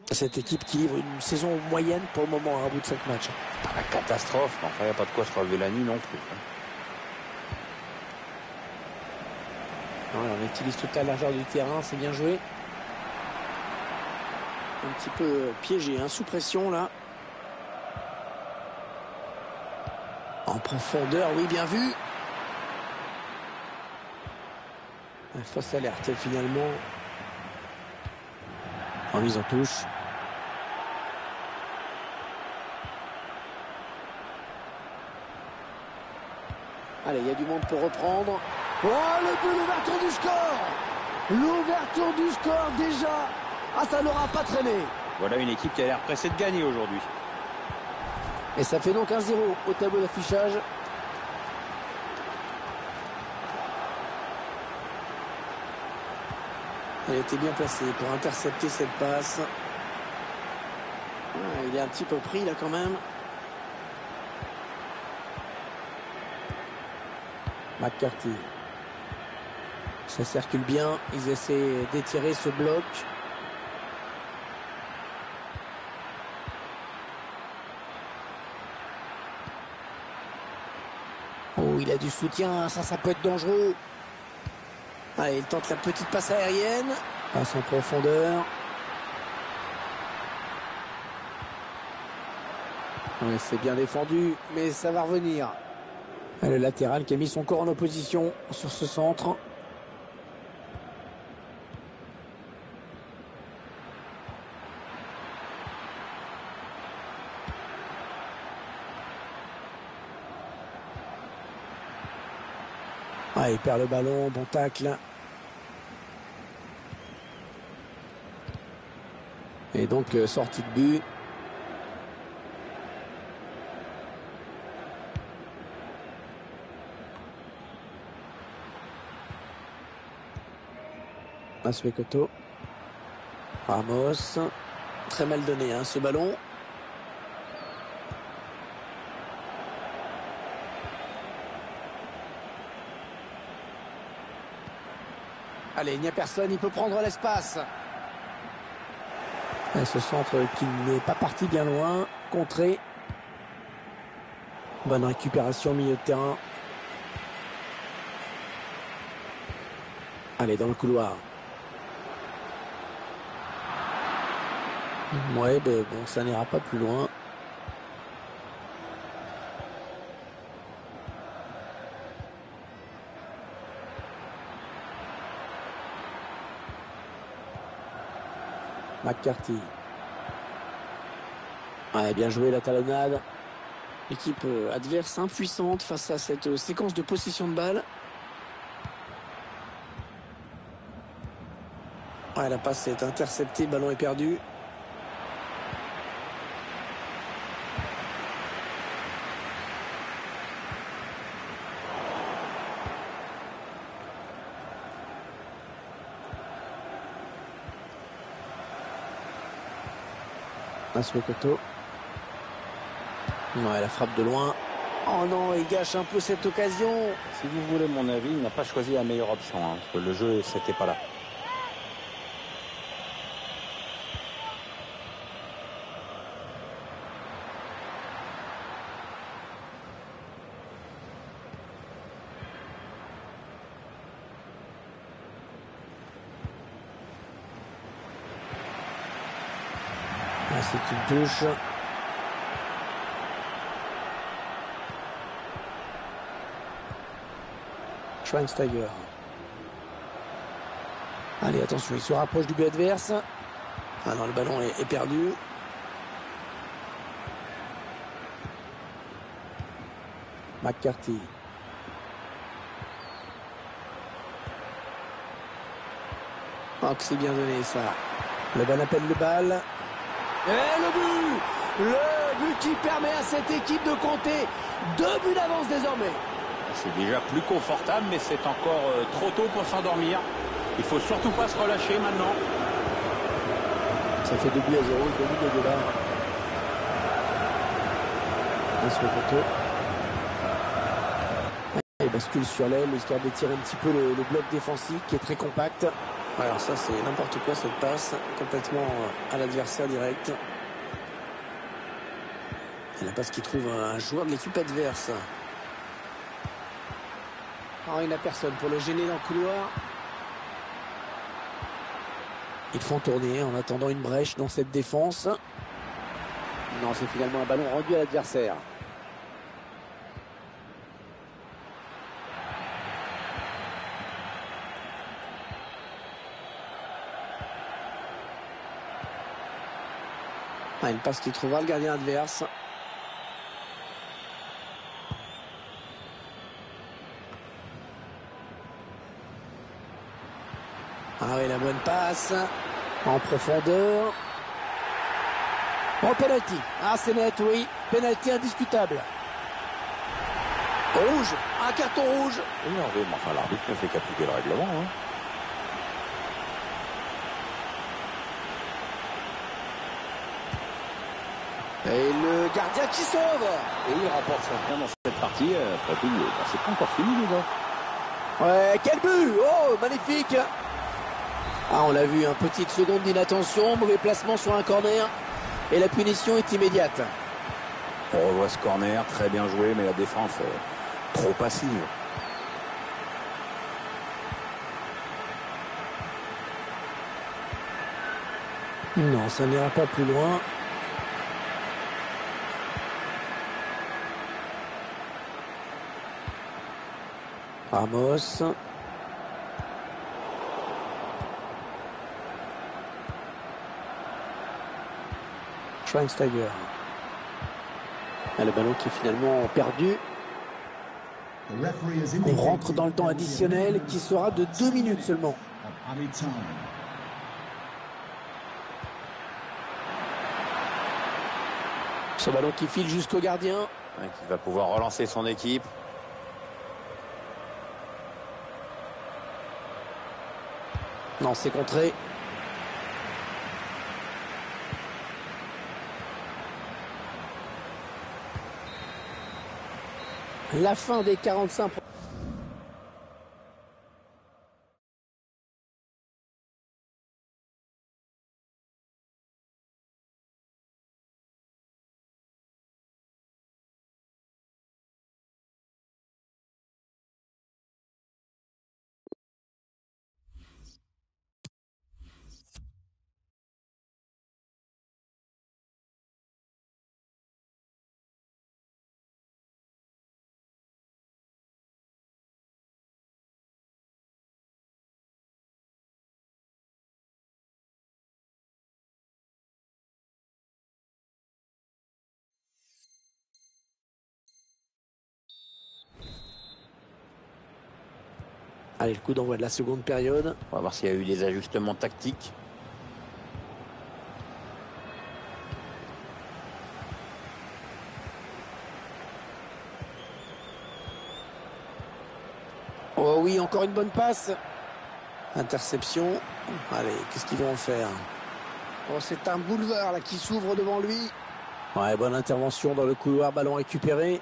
Cette équipe qui livre une saison moyenne pour le moment à bout de 5 matchs. Pas la catastrophe, mais enfin, il n'y a pas de quoi se relever la nuit non plus. Ouais, on utilise toute la largeur du terrain, c'est bien joué. Un petit peu piégé, sous pression là. En profondeur, oui, bien vu. Fausse alerte finalement. En mise en touche. Allez, il y a du monde pour reprendre. Oh, le but, l'ouverture du score. L'ouverture du score déjà. Ah, ça n'aura pas traîné. Voilà une équipe qui a l'air pressée de gagner aujourd'hui. Et ça fait donc 1-0 au tableau d'affichage. Elle était bien placée pour intercepter cette passe. Ah, il est un petit peu pris là quand même. McCarthy. Ça circule bien. Ils essaient d'étirer ce bloc. Oh, il a du soutien. Ça peut être dangereux. Allez, il tente la petite passe aérienne. Passe en profondeur. Ouais, c'est bien défendu, mais ça va revenir. Le latéral qui a mis son corps en opposition sur ce centre. Ah, il perd le ballon, bon tacle. Et donc sortie de but. Asuekoto. Ramos. Très mal donné ce ballon. Allez, il n'y a personne, il peut prendre l'espace. Ce centre qui n'est pas parti bien loin. Contré. Bonne récupération au milieu de terrain. Allez, dans le couloir. Ouais, ben bon, ça n'ira pas plus loin. McCarthy. Ouais, bien joué la talonnade. Équipe adverse impuissante face à cette séquence de possession de balle. Ouais, la passe est interceptée, le ballon est perdu. Asuekoto. Ouais, la frappe de loin. Oh non, il gâche un peu cette occasion. Si vous voulez mon avis, il n'a pas choisi la meilleure option, parce que le jeu, c'était pas là. C'est une touche. Schweinsteiger. Allez, attention, il se rapproche du but adverse. Ah non, le ballon est perdu. McCarthy. Oh, que c'est bien donné ça. Le ban appelle le bal. Et le but! Le but qui permet à cette équipe de compter 2 buts d'avance désormais. C'est déjà plus confortable, mais c'est encore trop tôt pour s'endormir. Il faut surtout pas se relâcher maintenant. Ça fait 2 buts à 0, il domine le débat. Asuekoto. Il bascule sur l'aile, histoire d'étirer un petit peu le bloc défensif qui est très compact. Alors ça, c'est n'importe quoi cette passe, complètement à l'adversaire direct. Et la passe qui trouve un joueur de l'équipe adverse. Oh, il n'a personne pour le gêner dans le couloir. Ils font tourner en attendant une brèche dans cette défense. Non, c'est finalement un ballon rendu à l'adversaire. Ah, une passe qui trouvera le gardien adverse. Ah oui, la bonne passe. En profondeur. En penalty. Ah, c'est net, oui. Penalty indiscutable. Rouge. Un carton rouge. Énervé, mais enfin, l'arbitre ne fait qu'appliquer le règlement. Hein. Et le gardien qui sauve. Et il remporte son point dans cette partie. Après tout, c'est pas encore fini, les gars. Ouais, quel but. Oh, magnifique. Ah, on l'a vu, un petite seconde d'inattention, mauvais placement sur un corner. Et la punition est immédiate. On revoit ce corner, très bien joué, mais la défense est trop passive. Non, ça n'ira pas plus loin. Ramos. Schweinsteiger. Le ballon qui est finalement perdu. On rentre dans le temps additionnel qui sera de 2 minutes seulement. Ce ballon qui file jusqu'au gardien. Qui va pouvoir relancer son équipe. Non, c'est contré. La fin des 45. Allez, le coup d'envoi de la seconde période. On va voir s'il y a eu des ajustements tactiques. Oh oui, encore une bonne passe. Interception. Allez, qu'est-ce qu'ils vont en faire? Oh, c'est un boulevard là qui s'ouvre devant lui. Ouais, bonne intervention dans le couloir, ballon récupéré.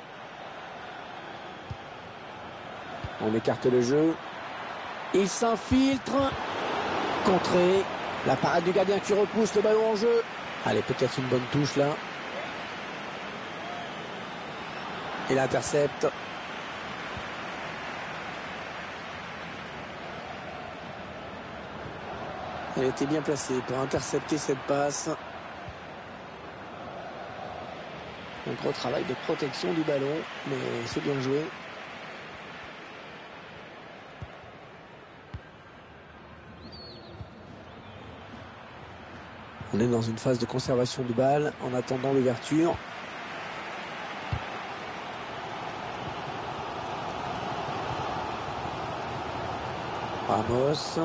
On écarte le jeu. Il s'infiltre. Contré. La parade du gardien qui repousse le ballon en jeu. Allez, peut-être une bonne touche là. Il intercepte. Elle était bien placée pour intercepter cette passe. Un gros travail de protection du ballon, mais c'est bien joué. On est dans une phase de conservation du bal en attendant l'ouverture. Ramos.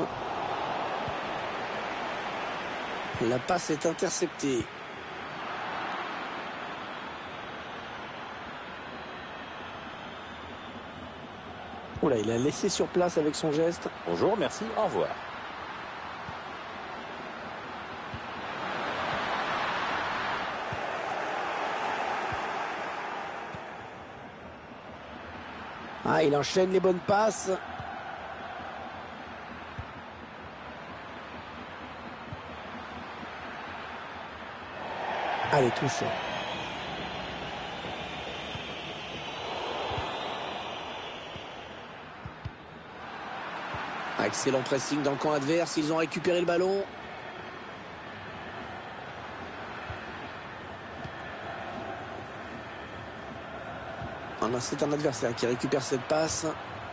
La passe est interceptée. Oula, il a laissé sur place avec son geste. Bonjour, merci, au revoir. Ah, il enchaîne les bonnes passes. Allez, touche. Excellent pressing dans le camp adverse. Ils ont récupéré le ballon. C'est un adversaire qui récupère cette passe.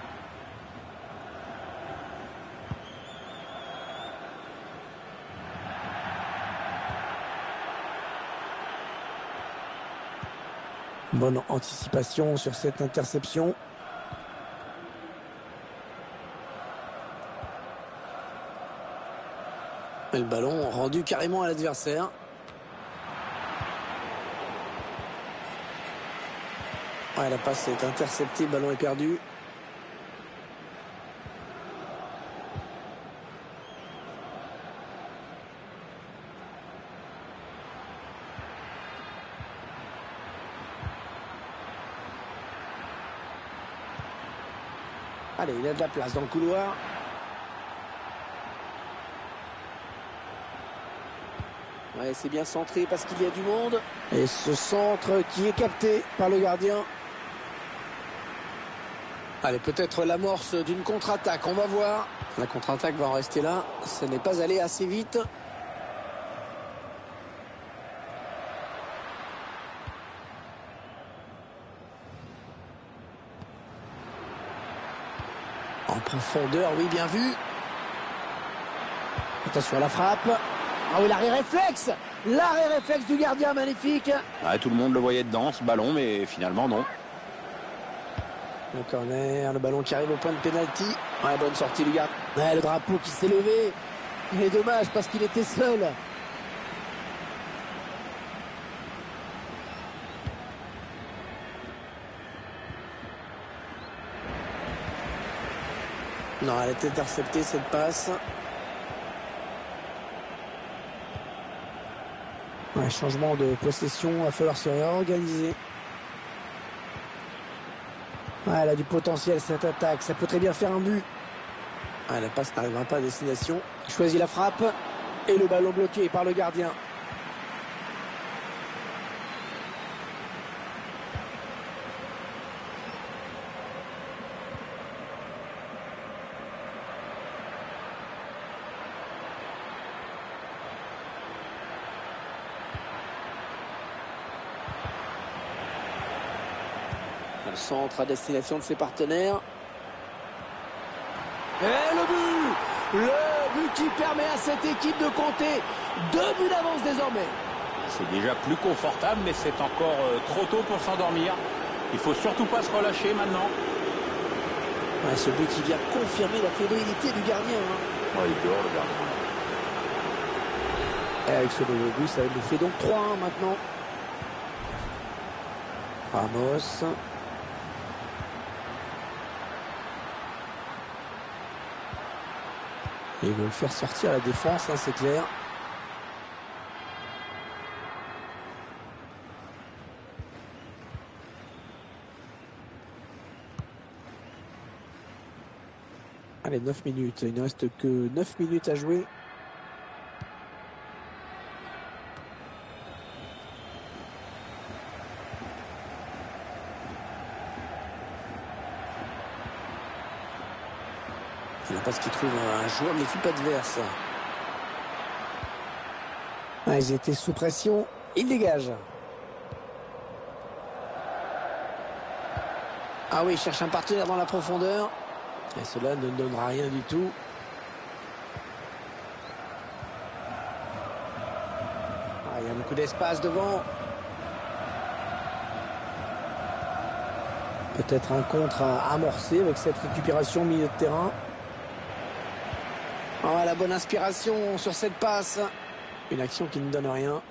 Bonne anticipation sur cette interception. Et le ballon rendu carrément à l'adversaire. Ouais, la passe est interceptée, le ballon est perdu. Allez, il a de la place dans le couloir. Ouais, c'est bien centré parce qu'il y a du monde. Et ce centre qui est capté par le gardien. Allez, peut-être l'amorce d'une contre-attaque, on va voir. La contre-attaque va en rester là. Ça n'est pas allé assez vite. En profondeur, oui, bien vu. Attention à la frappe. Ah oui, l'arrêt réflexe. L'arrêt réflexe du gardien, magnifique. Ouais, tout le monde le voyait dedans, ce ballon, mais finalement, non. Le corner, le ballon qui arrive au point de pénalty. Ouais, bonne sortie du gardien. Ouais, le drapeau qui s'est levé. Il est dommage parce qu'il était seul. Non, elle est interceptée cette passe. Ouais, changement de possession, il va falloir se réorganiser. Ouais, elle a du potentiel cette attaque, ça peut très bien faire un but. Ouais, la passe n'arrivera pas à destination. Il choisit la frappe et le ballon bloqué par le gardien. Le centre à destination de ses partenaires. Et le but! Le but qui permet à cette équipe de compter 2 buts d'avance désormais. C'est déjà plus confortable, mais c'est encore trop tôt pour s'endormir. Il faut surtout pas se relâcher maintenant. Ouais, ce but qui vient confirmer la fébrilité du gardien. Oh, il dort le gardien. Et avec ce nouveau but, ça nous fait donc 3-1 maintenant. Ramos. Et ils veulent faire sortir la défense, hein, c'est clair. Allez, 9 minutes. Il ne reste que 9 minutes à jouer. Il n'y a pas ce qu'il trouve un joueur de l'équipe adverse. Ah, ils étaient sous pression. Il dégage. Ah oui, il cherche un partenaire dans la profondeur. Et cela ne donnera rien du tout. Ah, il y a beaucoup d'espace devant. Peut-être un contre à amorcer avec cette récupération au milieu de terrain. Oh, la bonne inspiration sur cette passe. Une action qui ne donne rien.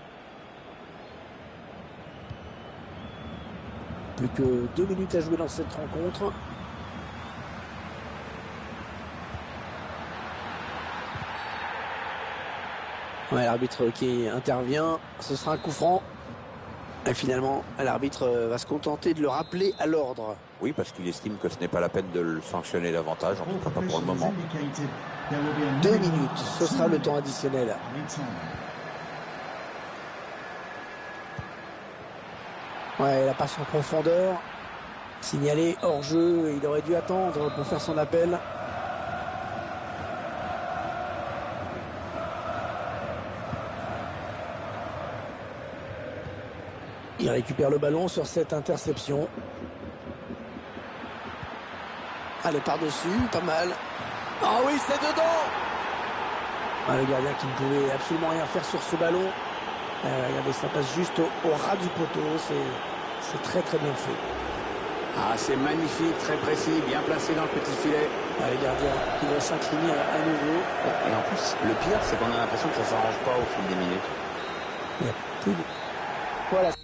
Plus que 2 minutes à jouer dans cette rencontre. Ouais, l'arbitre qui intervient. Ce sera un coup franc. Et finalement, l'arbitre va se contenter de le rappeler à l'ordre. Oui, parce qu'il estime que ce n'est pas la peine de le sanctionner davantage, en tout cas pas pour le moment. 2 minutes, ce sera le temps additionnel. Ouais, la passe en profondeur. Signalé hors jeu, il aurait dû attendre pour faire son appel. Il récupère le ballon sur cette interception. Allez, par-dessus, pas mal. Ah oui, c'est dedans! Ah, le gardien qui ne pouvait absolument rien faire sur ce ballon. Regardez, ça passe juste au ras du poteau. C'est très très bien fait. Ah, c'est magnifique, très précis, bien placé dans le petit filet. Ah, le gardien qui va s'incliner à nouveau. Et en plus, le pire, c'est qu'on a l'impression que ça s'arrange pas au fil des minutes. Il y a plus de... Voilà.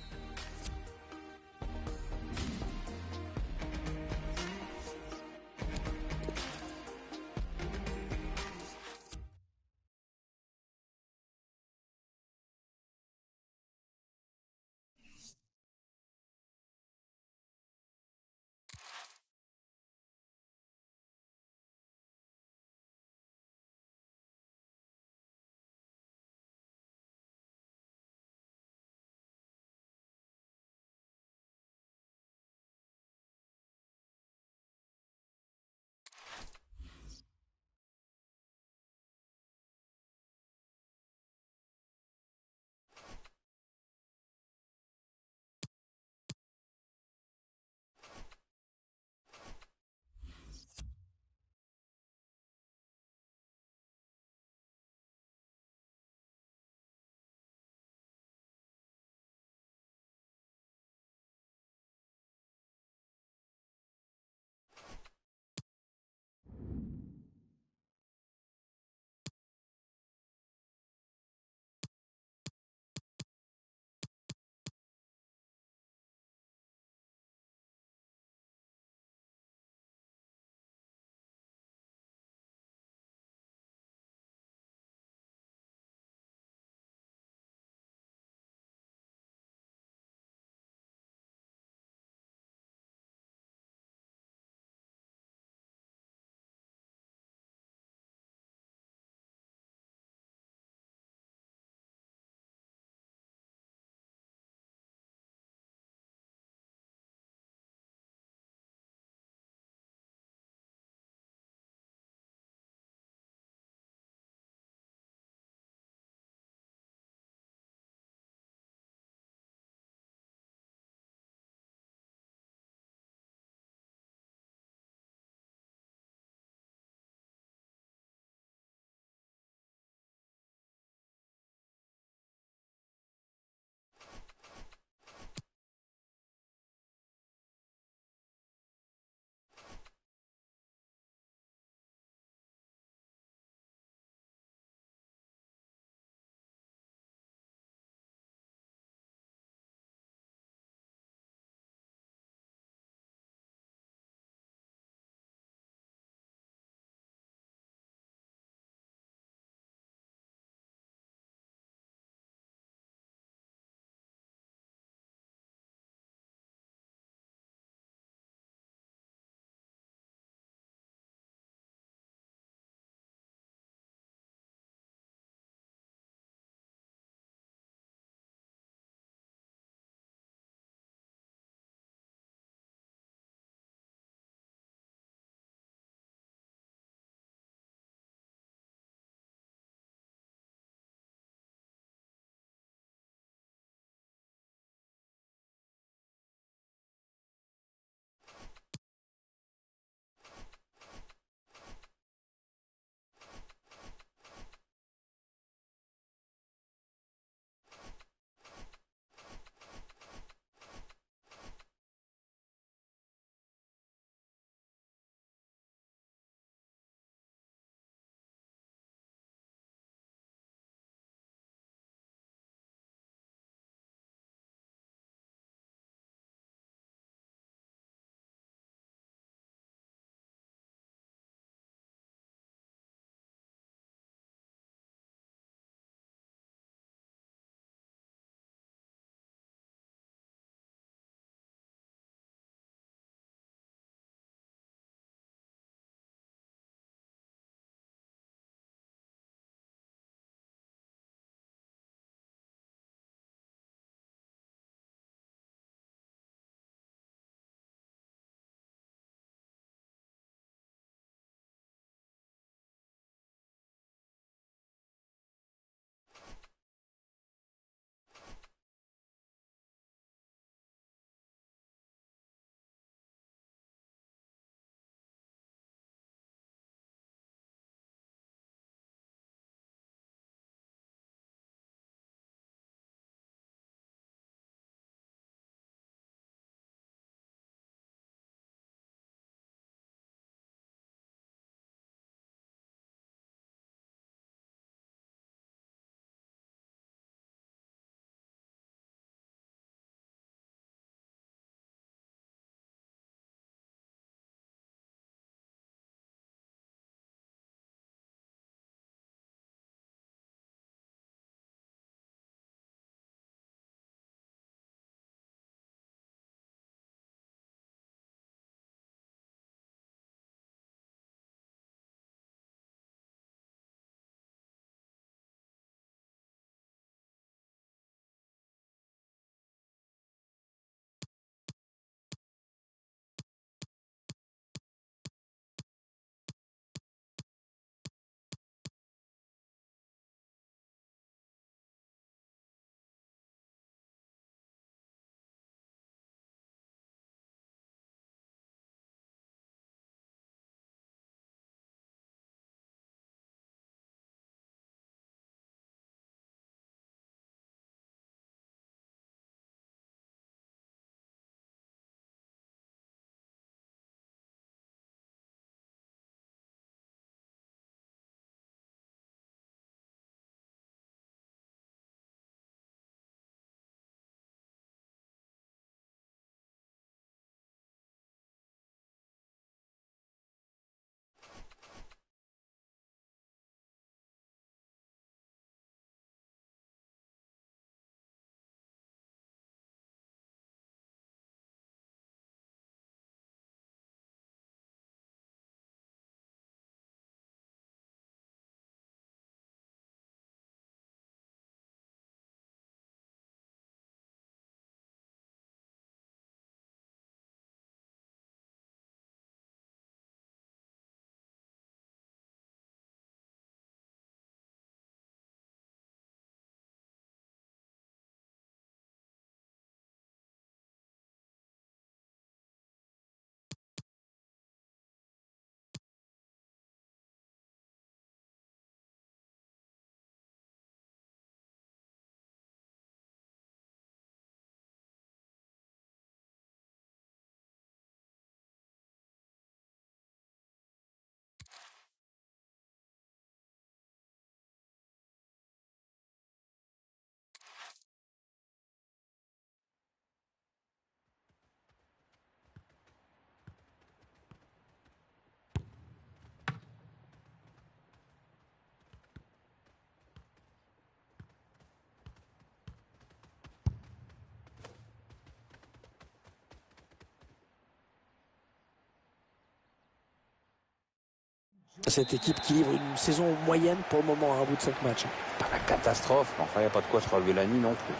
Cette équipe qui livre une saison moyenne pour le moment, à bout de 5 matchs. Pas la catastrophe, mais enfin, il n'y a pas de quoi se relever la nuit non plus.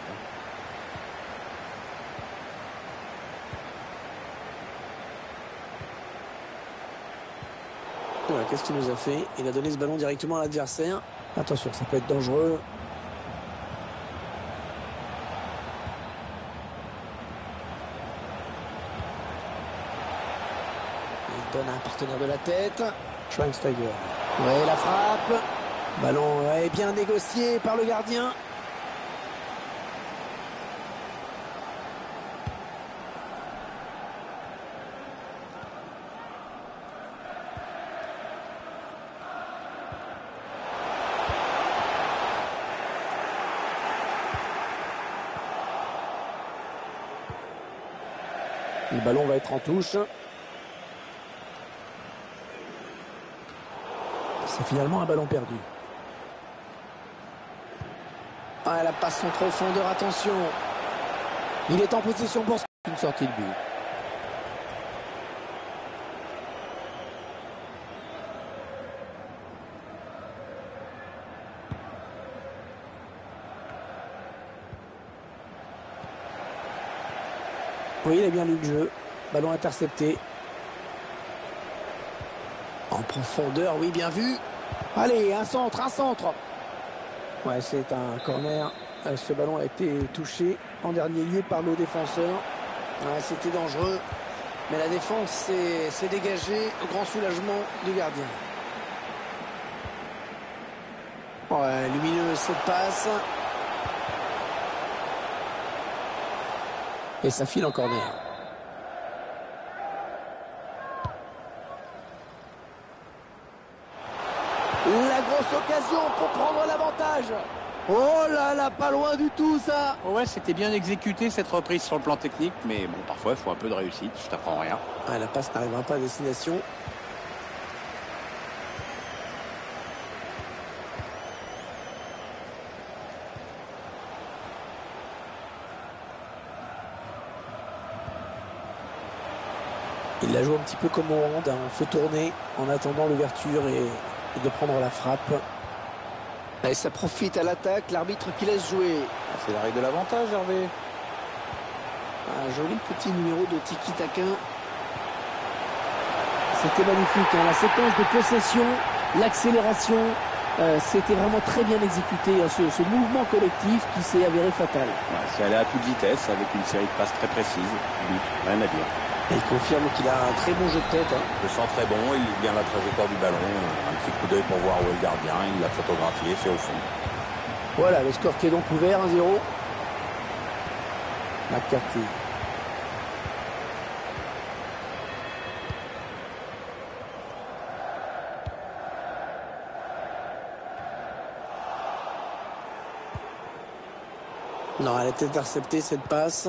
Voilà, qu'est-ce qu'il nous a fait? Il a donné ce ballon directement à l'adversaire. Attention, ça peut être dangereux. Il donne à un partenaire de la tête. Schweinsteiger. Ouais, la frappe. Ballon est bien négocié par le gardien. Le ballon va être en touche. C'est finalement un ballon perdu. Ah, la passe en profondeur, attention. Il est en possession pour une sortie de but. Oui, il a bien lu le jeu. Ballon intercepté. En profondeur, oui, bien vu. Allez, un centre, un centre. Ouais, c'est un corner. Ce ballon a été touché en dernier lieu par le défenseur. Ouais, c'était dangereux. Mais la défense s'est dégagée au grand soulagement du gardien. Ouais, lumineuse cette passe. Et ça file en corner. La grosse occasion pour prendre l'avantage. Oh là là, pas loin du tout ça. Ouais, c'était bien exécuté cette reprise sur le plan technique, mais bon, parfois il faut un peu de réussite, je t'apprends rien. Ah, la passe n'arrivera pas à destination. Il la joue un petit peu comme au hand, hein. On fait tourner en attendant l'ouverture et de prendre la frappe. Et ça profite à l'attaque, l'arbitre qui laisse jouer. C'est l'arrêt de l'avantage, Hervé. Un joli petit numéro de tiki-taka. C'était magnifique, hein. La séquence de possession, l'accélération, c'était vraiment très bien exécuté, hein, ce mouvement collectif qui s'est avéré fatal. Ouais, c'est allé à toute vitesse avec une série de passes très précises. Rien à dire. Et il confirme qu'il a un très bon jeu de tête, hein. Le centre est bon, il lit bien la trajectoire du ballon. Un petit coup d'œil pour voir où est le gardien. Il l'a photographié, c'est au fond. Voilà, le score qui est donc ouvert, 1-0. McCarthy. Non, elle est interceptée cette passe.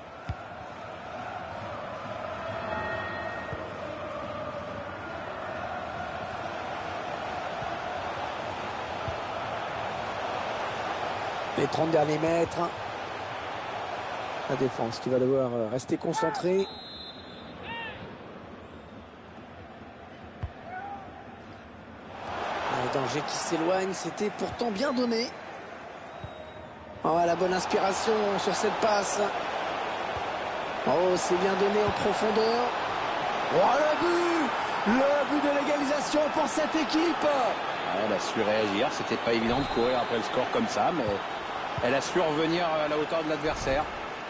Les 30 derniers mètres. La défense qui va devoir rester concentrée. Un danger qui s'éloigne, c'était pourtant bien donné. Oh, la bonne inspiration sur cette passe. Oh, c'est bien donné en profondeur. Oh, le but de l'égalisation pour cette équipe. Elle a su réagir, c'était pas évident de courir après le score comme ça, mais elle a su revenir à la hauteur de l'adversaire.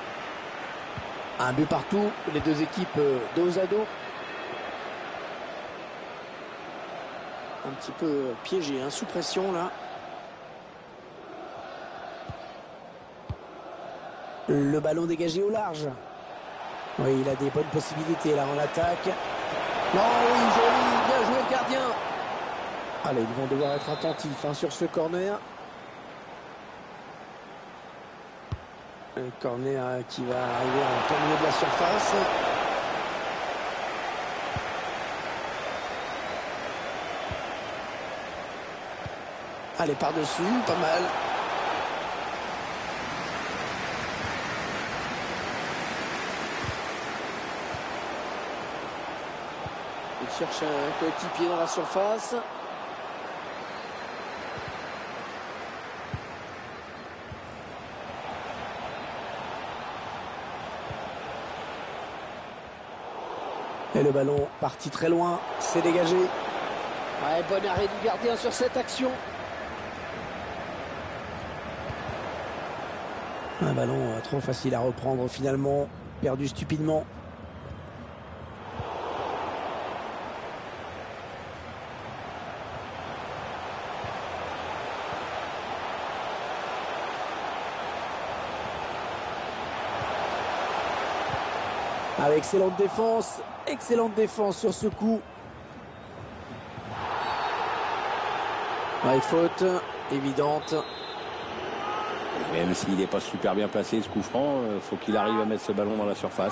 Un but partout, les deux équipes dos à dos. Un petit peu piégé, hein, sous pression là. Le ballon dégagé au large. Oui, il a des bonnes possibilités là en attaque. Non, oui, joli, bien joué le gardien. Allez, ils vont devoir être attentifs, hein, sur ce corner. Un corner qui va arriver en plein milieu de la surface. Allez, par-dessus, pas mal. Il cherche un coéquipier dans la surface. Et le ballon parti très loin, c'est dégagé. Ouais, bon arrêt du gardien sur cette action. Un ballon trop facile à reprendre finalement, perdu stupidement. Avec excellente défense sur ce coup. Ouais, faute évidente. Même s'il n'est pas super bien placé ce coup franc, faut qu'il arrive à mettre ce ballon dans la surface.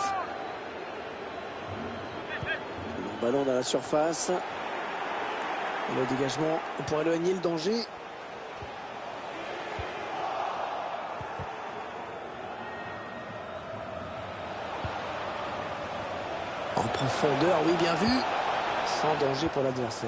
Le ballon dans la surface. Le dégagement pour éloigner le danger. En profondeur, oui, bien vu. Sans danger pour l'adversaire.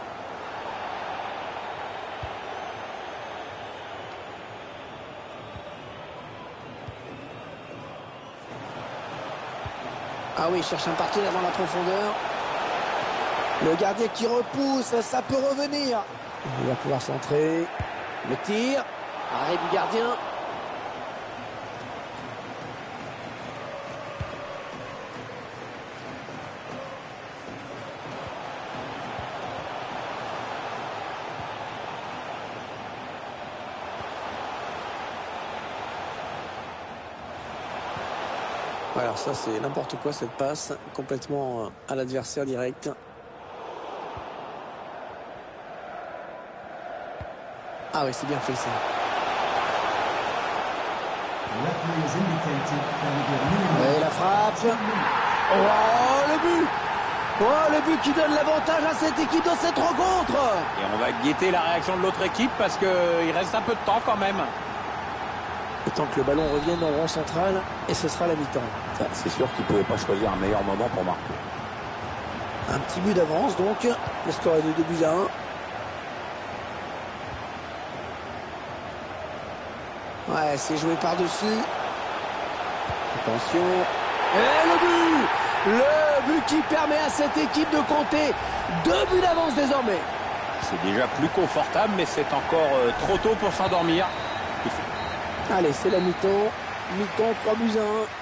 Ah oui, il cherche un partenaire dans la profondeur. Le gardien qui repousse, ça peut revenir. Il va pouvoir centrer. Le tir. Arrêt du gardien. Alors ça c'est n'importe quoi cette passe, complètement à l'adversaire direct. Ah oui, c'est bien fait ça. Et la frappe. Oh le but. Oh le but qui donne l'avantage à cette équipe dans cette rencontre. Et on va guetter la réaction de l'autre équipe parce qu'il reste un peu de temps quand même. Le temps que le ballon revienne dans le rond central et ce sera la mi-temps. C'est sûr qu'il ne pouvait pas choisir un meilleur moment pour marquer. Un petit but d'avance donc. Le score est de 2-1. Ouais, c'est joué par-dessus. Attention. Et le but! Le but qui permet à cette équipe de compter 2 buts d'avance désormais. C'est déjà plus confortable, mais c'est encore trop tôt pour s'endormir. Allez, c'est la mi-temps. Mi-temps, 3-1.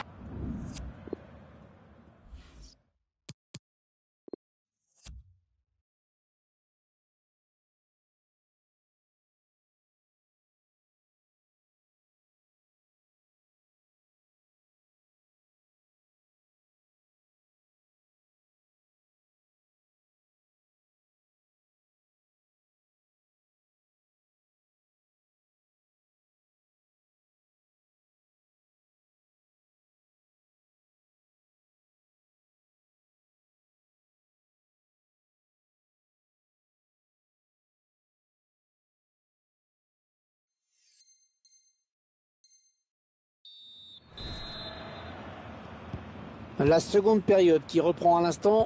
La seconde période qui reprend à l'instant.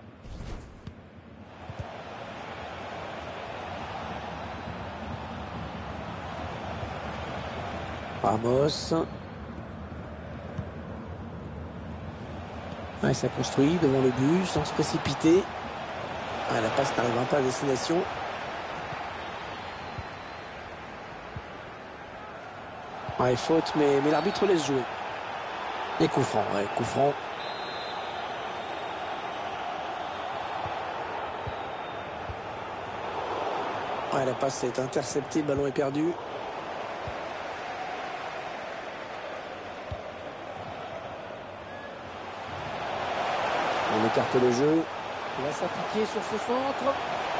Ramos. Ouais, ça construit devant le but sans se précipiter. Ouais, la passe n'arrive pas à destination. Ouais, faute, mais l'arbitre laisse jouer. Et coup franc, ouais, coup franc. Ouais, la passe est interceptée, le ballon est perdu. On écarte le jeu. Il va s'appliquer sur ce centre.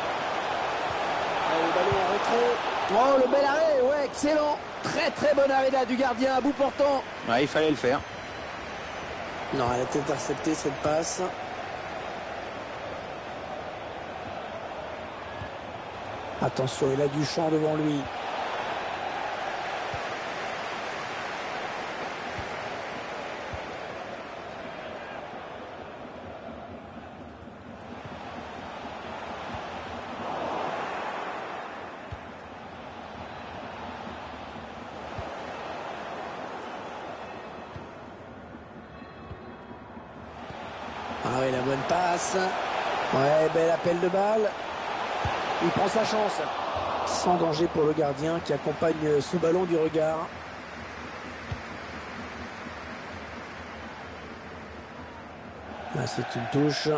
Le ballon en retrait. Oh, le bel arrêt, ouais, excellent. Très très bon arrêt là du gardien à bout portant. Ouais, il fallait le faire. Non, elle a été interceptée cette passe. Attention, il a du champ devant lui. Ah oui, la bonne passe. Ouais, bel appel de balle. Il prend sa chance. Sans danger pour le gardien qui accompagne ce ballon du regard. Ah, c'est une touche.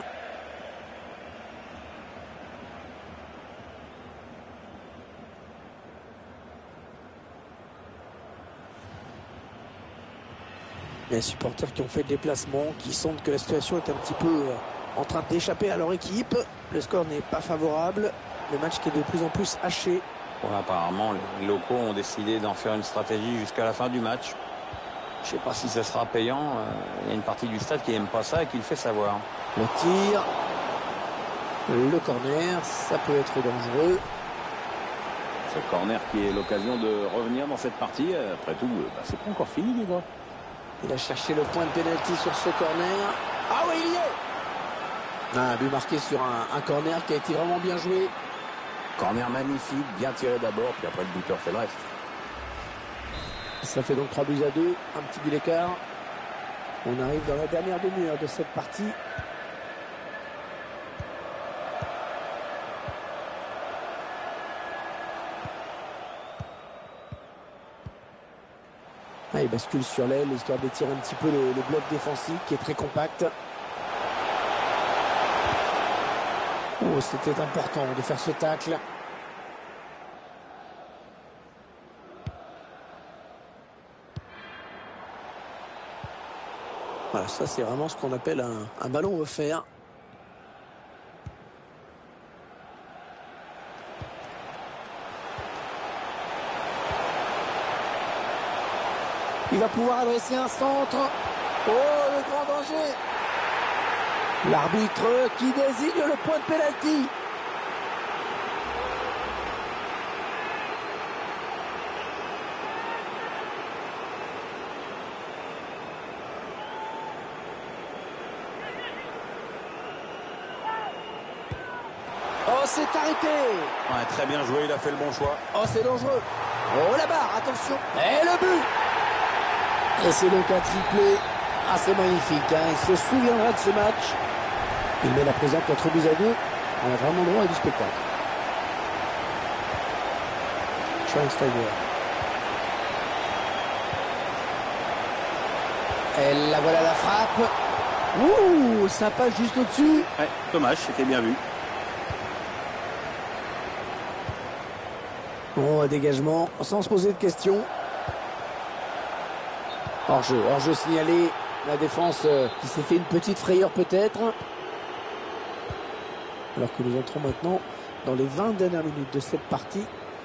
Il y a des supporters qui ont fait le déplacement, qui sentent que la situation est un petit peu en train d'échapper à leur équipe. Le score n'est pas favorable. Le match qui est de plus en plus haché. Bon, apparemment, les locaux ont décidé d'en faire une stratégie jusqu'à la fin du match. Je ne sais pas si ça sera payant. Il y a une partie du stade qui n'aime pas ça et qui le fait savoir. Le tir. Le corner, ça peut être dangereux. Ce corner qui est l'occasion de revenir dans cette partie. Après tout, c'est pas encore fini, les gars. Il a cherché le point de pénalty sur ce corner. Ah oui, il y est! Un but marqué sur un corner qui a été vraiment bien joué. Corner magnifique, bien tiré d'abord, puis après le buteur fait le reste. Ça fait donc 3 buts à 2, un petit but d'écart. On arrive dans la dernière demi-heure de cette partie. Ah, il bascule sur l'aile, histoire d'étirer un petit peu le bloc défensif qui est très compact. Oh, c'était important de faire ce tacle. Voilà, ça c'est vraiment ce qu'on appelle un ballon offert. Il va pouvoir adresser un centre. Oh, le grand danger. L'arbitre qui désigne le point de pénalty. Oh, c'est arrêté. Ouais, très bien joué, il a fait le bon choix. Oh, c'est dangereux. Oh, la barre, attention. Et le but. Et c'est donc un triplé. Ah, c'est magnifique. Hein. Il se souviendra de ce match. Il met la présente 4 buts à 2. On a vraiment droit à du spectacle. Schweinsteiger. Et la voilà la frappe. Ouh, ça passe juste au-dessus. Ouais, dommage, c'était bien vu. Bon, dégagement, sans se poser de questions. Hors-jeu signalé. La défense qui s'est fait une petite frayeur peut-être. Alors que nous entrons maintenant dans les 20 dernières minutes de cette partie.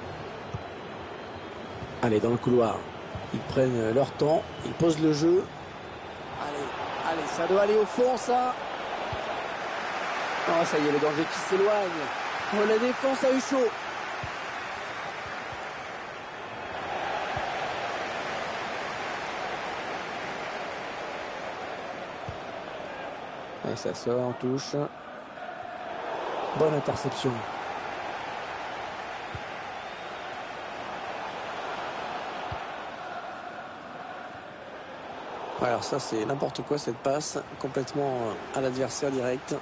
Allez, dans le couloir. Ils prennent leur temps. Ils posent le jeu. Allez, ça doit aller au fond, ça. Oh, ça y est, le danger qui s'éloigne. Oh, la défense a eu chaud. Et ça sort en touche. Bonne interception. Alors ça c'est n'importe quoi cette passe. Complètement à l'adversaire direct.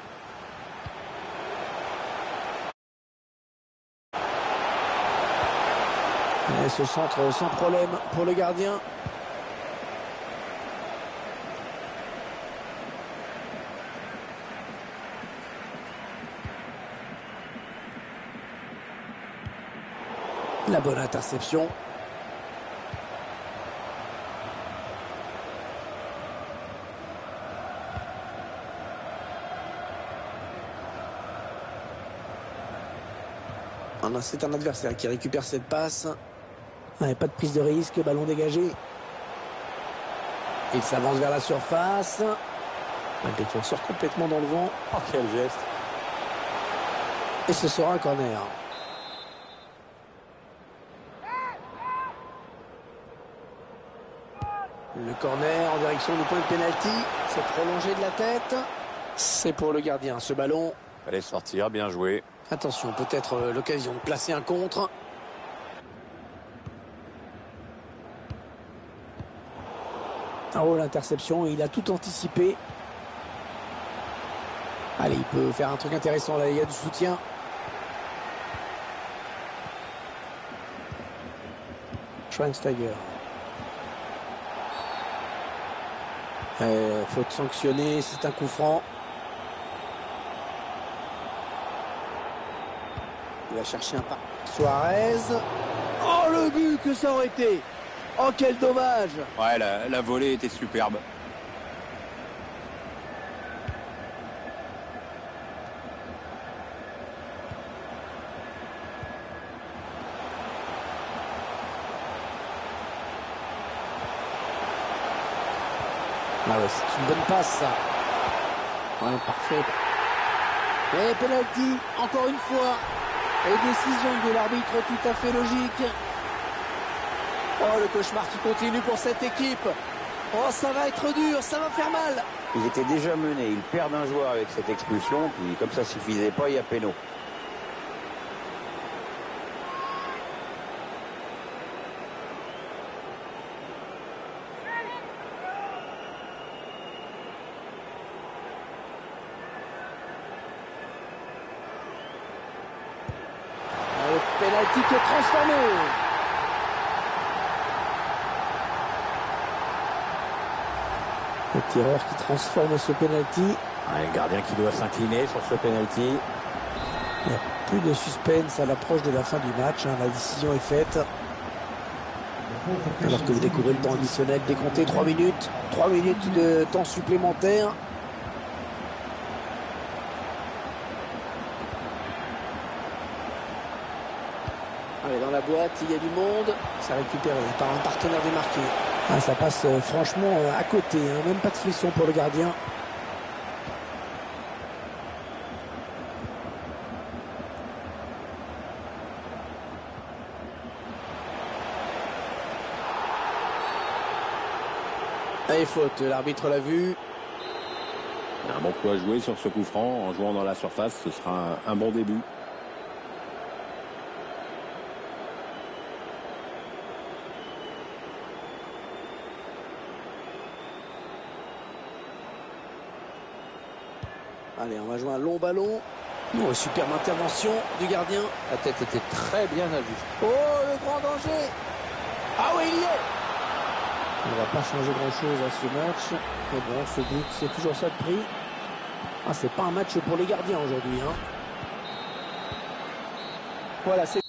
Et ce centre sans problème pour le gardien. La bonne interception. C'est un adversaire qui récupère cette passe. Ouais, pas de prise de risque, ballon dégagé. Il s'avance vers la surface. Un défenseur complètement dans le vent. Oh, quel geste. Et ce sera un corner. Le corner en direction du point de pénalty. C'est prolongé de la tête. C'est pour le gardien ce ballon. Fallait sortir, bien joué. Attention, peut-être l'occasion de placer un contre. Oh, l'interception, il a tout anticipé. Allez, il peut faire un truc intéressant là, il y a du soutien. Schweinsteiger. Faute sanctionnée, c'est un coup franc. Il va chercher un pas. Suarez. Oh, le but que ça aurait été! Oh, quel dommage! Ouais, la volée était superbe. Ah ouais, c'est une bonne passe, ça. Ouais, parfait. Et penalty, encore une fois. Et décision de l'arbitre tout à fait logique. Oh, le cauchemar qui continue pour cette équipe. Oh, ça va être dur, ça va faire mal. Ils étaient déjà menés, ils perdent un joueur avec cette expulsion, puis comme ça suffisait pas, il y a péno. Le penalty qui est transformé. Le tireur qui transforme ce penalty. Ouais, le gardien qui doit s'incliner sur ce penalty. Il n'y a plus de suspense à l'approche de la fin du match. La décision est faite. Alors que vous découvrez le temps additionnel décompté, 3 minutes. 3 minutes de temps supplémentaire. Allez, dans la boîte, il y a du monde. C'est récupéré par un partenaire démarqué. Ah, ça passe franchement à côté, hein. Même pas de frisson pour le gardien. Allez, faute, l'arbitre l'a vu. Il y a un bon coup à jouer sur ce coup franc. En jouant dans la surface, ce sera un bon début. Allez, on va jouer un long ballon. Oh, superbe intervention du gardien. La tête était très bien ajustée. Oh, le grand danger. Ah oui, il y est. On ne va pas changer grand-chose à ce match. Mais bon, ce but, c'est toujours ça de prix. Ah, c'est pas un match pour les gardiens aujourd'hui, hein. Voilà, c'est